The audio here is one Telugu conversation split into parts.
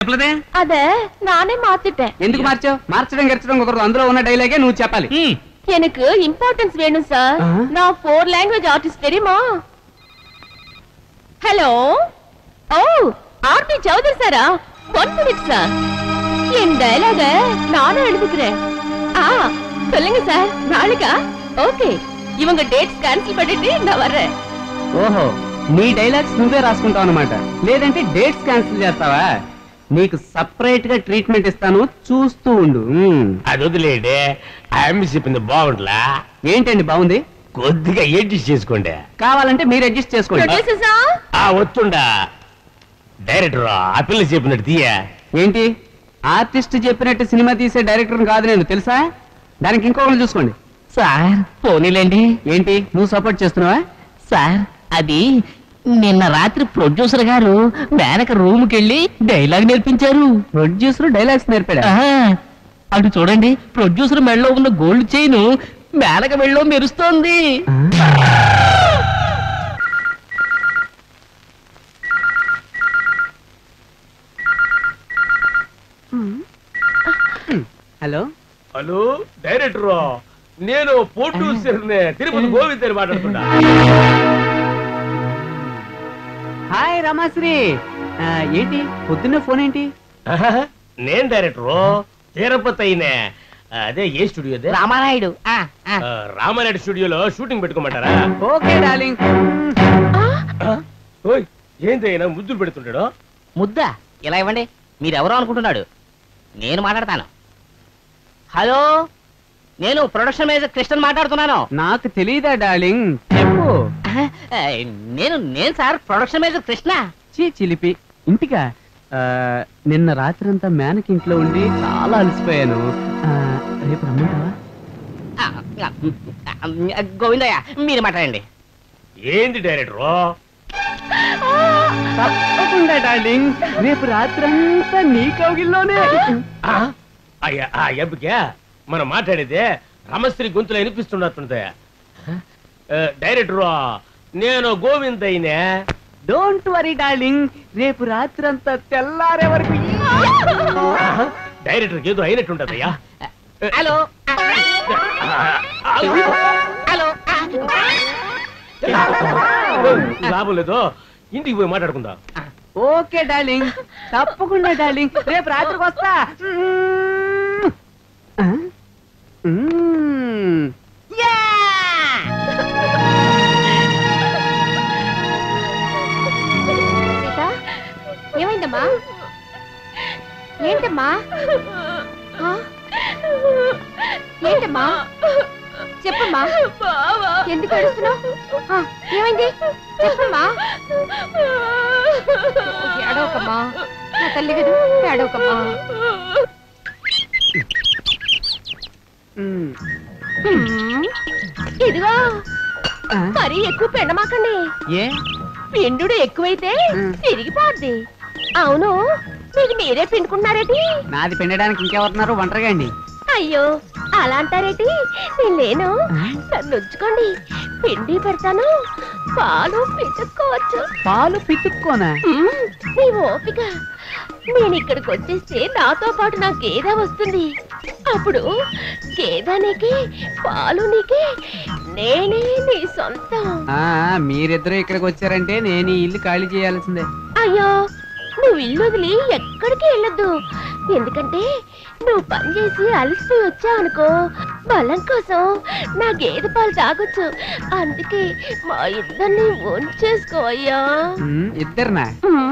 చెప్పలేదే? అదే నానే மாத்திட்டேன். ఎందుకు మార్చావు? మార్చడం గెరచడం ఒకరు అందులో ఉన్న డైలాగే నువ్వు చెప్పాలి. எனக்கு இம்பார்ட்டன்ஸ் வேணும் சார். நான் 4 லாங்குவேஜ் ஆர்டிஸ்ட் தெரியுமா? ஹலோ, ஓ ஆர்த்தி சௌதரி சாரா? 1 மினிட் சார். என் டயலாக நானும் எழுதிக்கிறேன். சொல்லுங்க சார். நாளைக்கா? ஓகே, இவங்க డేట్స్ క్యాన్సిల్ பண்ணிட்டு நான் வரேன். ఓహో, నీ డైలాగ్స్ నువ్వే రాసుకుంటావు అన్నమాట. లేదంటే డేట్స్ క్యాన్సిల్ చేస్తావా? నీకు సపరేట్ గా ట్రీట్మెంట్ ఇస్తాను, చూస్తూ ఉండు. అది వదిలేడే, ఆమె చెప్పింది బాగుంటలా? ఏంటండి బాగుంది? కొద్దిగా అడ్జస్ట్ చేసుకోండి. కావాలంటే మీరు అడ్జస్ట్ చేసుకోండి. వస్తుండా డైరెక్టర్ ఆ పిల్ల చెప్పినట్టు తీయ. ఏంటి ఆర్టిస్ట్ చెప్పినట్టు సినిమా తీసే డైరెక్టర్ కాదు నేను, తెలుసా? దానికి ఇంకొకరు చూసుకోండి. సార్ పోనీలేండి. ఏంటి నువ్వు సపోర్ట్ చేస్తున్నావా? సార్ అది నిన్న రాత్రి ప్రొడ్యూసర్ గారు మేనక రూమ్ కెళ్ళి డైలాగ్ నేర్పించారు. ప్రొడ్యూసర్ డైలాగ్స్ నేర్పాడా? అటు చూడండి, ప్రొడ్యూసర్ మెడలో ఉన్న గోల్డ్ చైన్ మేనక మెడలో మెరుస్తోంది. హలో హలో డైరెక్టర్, నేను ప్రొడ్యూసర్ తిరుపతి గోవింద్ అని మాట్లాడుతున్నా. హాయ్ రమాశ్రీ. ఏంటి పొద్దున్నే ఫోన్ ఏంటి? నేను డైరెక్టర్ తిరుపతి అయినే. అదే ఏ స్టూడియో? రామానాయుడు. రామానాయుడు స్టూడియోలో షూటింగ్ పెట్టుకోమంటారా? Okay darling. ఏంటైనా ముద్దులు పెడుతుంటాడు? ముద్దా ఇలా ఇవ్వండి. మీరెవరో అనుకుంటున్నాడు, నేను మాట్లాడతాను. హలో, నేను ప్రొడక్షన్ మేనేజర్ కృష్ణ మాట్లాడుతున్నాను. నాకు తెలీదా డార్లింగ్, చెప్పు. నేను సార్ ప్రొడక్షన్ మేనేజర్ కృష్ణ. చిలిపి ఇంటికా? నిన్న రాత్రంతా మేనకి ఇంట్లో ఉండి చాలా అలసిపోయాను. రేపు రమ్మంటావా? గోవిందయ్య మీరు మాట్లాడండి. ఏంది డైరెక్టర్? తప్పకుండా డార్లింగ్, రేపు రాత్రంతా నీ కౌగిల్లోనే. అయ్యా ఆ అబ్బకే మనం మాట్లాడేదే రమశ్రీ గొంతులో వినిపిస్తున్నట్టుందా? డైరెక్టర్ నేను గోవింద్ అయినే. డోంట్ వరీ డార్లింగ్, రేపు రాత్రంతా తెల్లారే వరకు. డైరెక్టర్ ఏదో అయినట్టుంటదయ్యా. హలో హలో, లాభం లేదు, ఇంటికి పోయి మాట్లాడుకుందాం. ఓకే డార్లింగ్, తప్పకుండా డార్లింగ్, రేపు రాత్రికి వస్తా. ఏమైందమ్మా? ఏంటమ్మా? ఏంటమ్మా చెప్పమ్మా, ఎందుకు ఏడుస్తున్నావు? ఏమైంది చెప్పమ్మా. ఏడవకమ్మా, నా తల్లి కదా, ఏడవకమ్మా. ఇదిగో మరీ ఎక్కువ పెండమాకండి. ఏ పిండు ఎక్కువైతే తిరిగిపోద్ది. అవును, మీకు మీరే పిండుకుంటున్నారేటి? నాది పిండడానికి ఇంకెవరున్నారు, ఒంటరిగా అండి. అయ్యో అలా అంటారేటి? నేను లేను, నన్ను ఉంచుకోండి, పిండి పెడతాను, పాలు పితుక్కోవచ్చు. పాలు పితుక్కోనా? నీ ఓపిక. నేను ఇక్కడికి వచ్చేస్తే నాతో పాటు నా గేదె వస్తుంది. అప్పుడు గేదె నీకే, పాలు నీకే, నేనే నీ సొంతం. మీరిద్దరూ ఇక్కడికి వచ్చారంటే నేను ఈ ఇల్లు ఖాళీ చేయాల్సిందే. అయ్యో నువ్వు ఇల్లు వదిలి ఎక్కడికి వెళ్ళొద్దు. ఎందుకంటే నువ్వు పని చేసి అలసిపోయి వచ్చావనుకో, బలం కోసం నా గేదె పాలు తాగొచ్చు. అందుకే మా ఇద్దరిని ఉంచేసుకోయ్యా. ఇద్దరునా?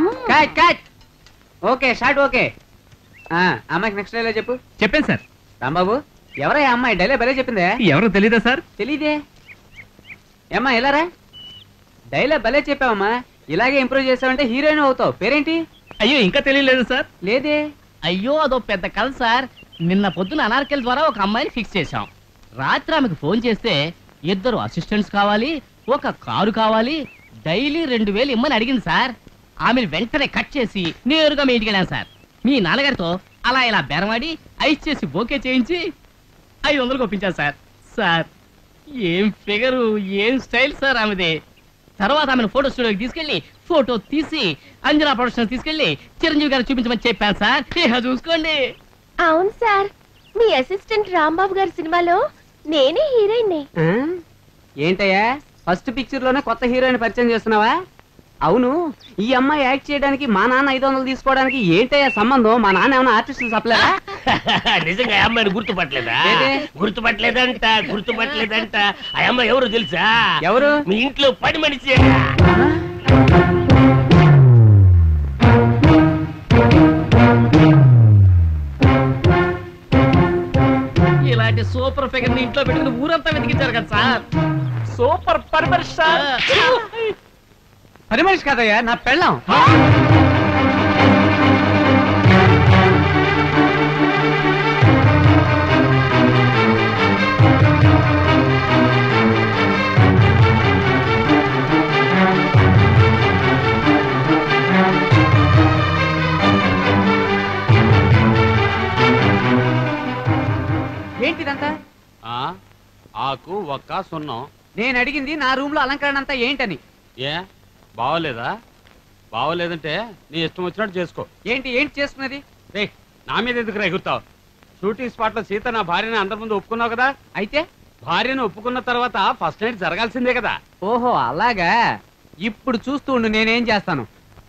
Okay short. ఓకే అమ్మాయికి నెక్స్ట్ డైలాగ్ చెప్పు. చెప్పాను సార్. రాంబాబు, ఎవరై అమ్మాయి? డైలాగ్ భలే చెప్పిందే. ఎవరో తెలీదా సార్? తెలీదే. ఏమ్మా ఎలారా? డైలాగ్ భలే చెప్పావమ్మా. ఇలాగే ఇంప్రూవ్ చేసావంటే హీరోయిన్ అవుతావు. పేరేంటి? అయ్యో ఇంకా తెలియలేదు సార్. లేదే. అయ్యో అదో పెద్ద కథ సార్. నిన్న పొద్దున అనార్కల్ ద్వారా ఒక అమ్మాయిని ఫిక్స్ చేశాం. రాత్రి ఆమెకు ఫోన్ చేస్తే 2 అసిస్టెంట్స్ కావాలి, ఒక కారు కావాలి, డైలీ 2000 ఇమ్మని అడిగింది సార్. ఆమెను వెంటనే కట్ చేసి నేరుగా మీ ఇంటికి వెళ్ళాను సార్. మీ నాన్నగారితో అలా ఇలా బేరమాడి ఐస్ చేసి బోకే చేయించి 500 ఒప్పించాను సార్. సార్ ఏం ఫిగరు, ఏం స్టైల్ సార్ ఆమెది. తర్వాత ఆమెను ఫోటో స్టూడియోకి తీసుకెళ్లి ఫోటో తీసి అంజనా ప్రొడక్షన్ తీసుకెళ్లి చిరంజీవి గారు చూపించమని చెప్పాను సార్. ఇక చూసుకోండి. అవును సార్, మీ అసిస్టెంట్ రాంబాబు గారి సినిమాలో నేనే హీరోయిన్. ఏంటయ్యా ఫస్ట్ పిక్చర్ లోనే కొత్త హీరోయిన్ పరిచయం చేస్తున్నావా? అవును, ఈ అమ్మాయి యాక్ట్ చేయడానికి మా నాన్న 500 తీసుకోవడానికి ఏంటయ్యా సంబంధం? మా నాన్న ఏమైనా ఆర్టిస్టులు చెప్పలేదా? నిజంగా ఆ అమ్మాయిని గుర్తుపట్టలేదా? ఏంటి? గుర్తుపట్టలేదంట. ఆ అమ్మాయి ఎవరు తెలుసా? ఎవరు? మీ ఇంట్లో పని మనిషి. ఇలాంటి సూపర్ ఫిగర్ ని ఇంట్లో పెట్టుకుని ఊరంతా వెతికించారు కదా సార్. Super perverse. పని మనిషి కాదయ్యా, నా పెళ్ళాం. ఏంటిదంతా? ఆకు ఒక్క సున్నం. నేను అడిగింది నా రూమ్ లో అలంకరణ అంతా ఏంటని. ఏ బావలేదా? బావలేదంటే నీ ఇష్టం వచ్చినట్టు చేసుకో. ఏంటి ఏంటి చేసుకున్నది? రే, నా మీద ఎందుకు ఎగురుతావు? షూటింగ్ స్పాట్ లో సీత నా భార్యని అందరి ముందు ఒప్పుకున్నావు కదా. అయితే భార్యను ఒప్పుకున్న తర్వాత ఫస్ట్ నైట్ జరగాల్సిందే కదా. ఓహో అలాగా. ఇప్పుడు చూస్తూ ఉండు, నేనేం చేస్తాను.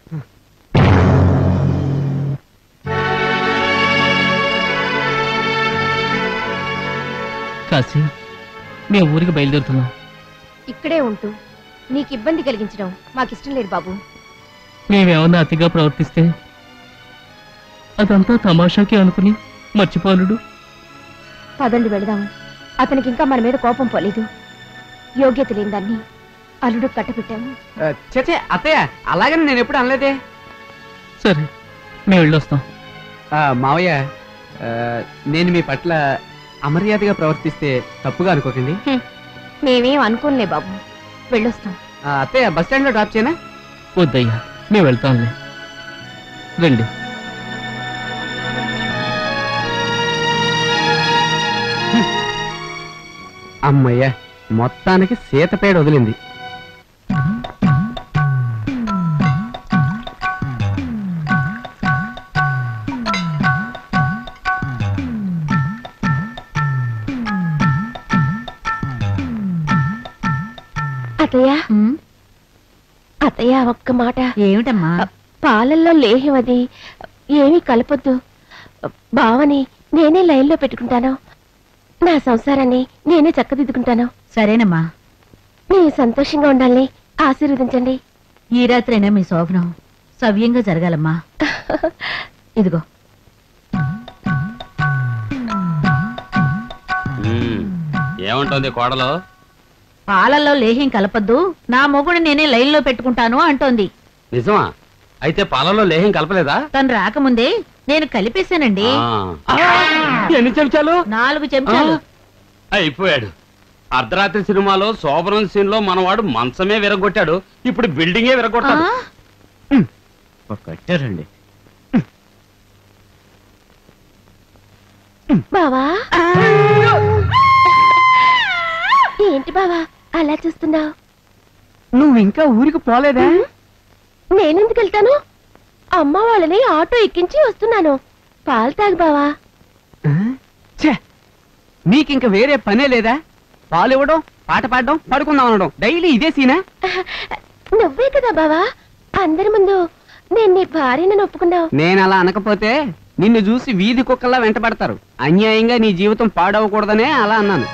కాశీ, మేము ఊరికి బయలుదేరుతున్నాం. ఇక్కడే ఉంటూ నీకు ఇబ్బంది కలిగించడం మాకిష్టం లేదు బాబు. మేమేమన్నా అతిగా ప్రవర్తిస్తే అదంతా తమాషాకి అనుకుని మర్చిపోలుడు. పదండి వెళదాం. అతనికి ఇంకా మన మీద కోపం పోలేదు. యోగ్యత లేని దాన్ని అల్లుడు కట్టపెట్టాము. చచ్చే అత్తయ్య, అలాగని నేను ఎప్పుడు అనలేదే. సరే, మేము వెళ్ళొస్తాం. మావయ్య, నేను మీ పట్ల అమర్యాదగా ప్రవర్తిస్తే తప్పుగా అనుకోకండి. మేమేం అనుకోలే బాబు, వెళ్ళొస్తాం. అత్తయ్య, బస్ స్టాండ్ లో డ్రాప్ చేయనా? వద్దయ్యా, మేము వెళ్తాంలే. రండి. అమ్మయ్య, మొత్తానికి సీతపేడ వదిలింది. అత్తయ్య, అత్తయ్య ఒక్క మాట. ఏమిటమ్మా? పాలల్లో లేహ్యం అది ఏమీ కలపొద్దు. బావని నేనే లైన్లో పెట్టుకుంటాను. నా సంసారాన్ని నేనే చక్కదిద్దుకుంటాను. సరేనమ్మా. మీరు సంతోషంగా ఉండాలని ఆశీర్వదించండి. ఈ రాత్రైనా మీ శోభనం సవ్యంగా జరగాలమ్మా. ఇదిగో. ఏమంటుంది కోడలు? పాలల్లో లేహ్యం కలపద్దు, నా మొగుడు నేనే లైన్లో పెట్టుకుంటాను అంటోంది. నిజమా? అయితే పాలలో లేహం కలపలేదా? తను రాకముందే నేను కలిపేశానండి. ఎన్ని చెంచాలు? 4 చెంచాలు. అయిపోయాడు. అర్ధరాత్రి సినిమాలో శోభనం సీన్ లో మనవాడు మంచమే విరగొట్టాడు, ఇప్పుడు బిల్డింగే విరగొట్టాడు. కట్టారండి. బావా, ఏంటి బావా అలా చూస్తున్నావు? నువ్వు ఇంకా ఊరికి పోలేదా? నేనెందుకు వెళ్తాను? అమ్మ వాళ్ళని ఆటో ఎక్కించి వస్తున్నాను. పాలు తాగు బావా. నీకింక వేరే పనే లేదా? పాలు ఇవ్వడం, పాట పాడడం, పడుకుందాం అనడం, డైలీ ఇదే సీనా? నువ్వే కదా బావా అందరి ముందు నేను నీ భార్యను ఒప్పుకున్నావు. నేను అలా అనకపోతే నిన్ను చూసి వీధి కుక్కల్లా వెంటబడతారు. అన్యాయంగా నీ జీవితం పాడవకూడదనే అలా అన్నాను.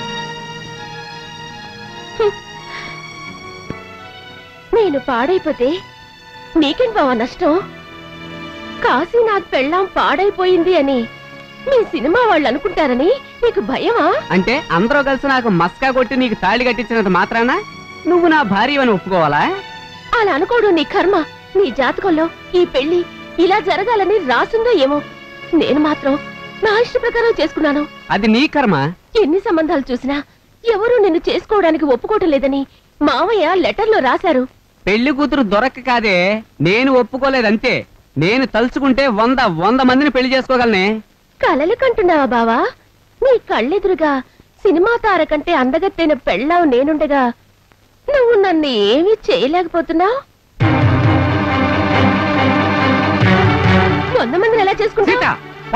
నేను పాడైపోతే నీకేం బావా నష్టం? కాశీ నాకు పెళ్ళాం పాడైపోయింది అని మీ సినిమా వాళ్ళు అనుకుంటారని నీకు భయమా? అంటే అందరూ కలిసి నాకు మస్కా కొట్టి నీకు తాళి కట్టించినంత మాత్రాన నువ్వు నా భార్య అని ఒప్పుకోవాలా? అలా అనుకోవడం నీ కర్మ. నీ జాతకంలో ఈ పెళ్లి ఇలా జరగాలని రాసుందో ఏమో. నేను మాత్రం నా ఇష్ట ప్రకారం చేసుకున్నాను. అది నీ కర్మ. ఎన్ని సంబంధాలు చూసినా ఎవరూ నిన్ను చేసుకోవడానికి ఒప్పుకోవటం లేదని మావయ్య లెటర్లో రాశారు. పెళ్లి కూతురు దొరక్క కాదే, నేను ఒప్పుకోలేదంతే. నేను తలుచుకుంటే 100 మందిని పెళ్లి చేసుకోగలనే. కలలు కంటున్నావా బావా? నీ కళ్ళెదురుగా సినిమా తార కంటే అందగత్తైన పెళ్ళావు నేనుండగా నువ్వు నన్ను ఏమీ చేయలేకపోతున్నావు. వంద మందిని ఎలా చేసుకుంటా సీత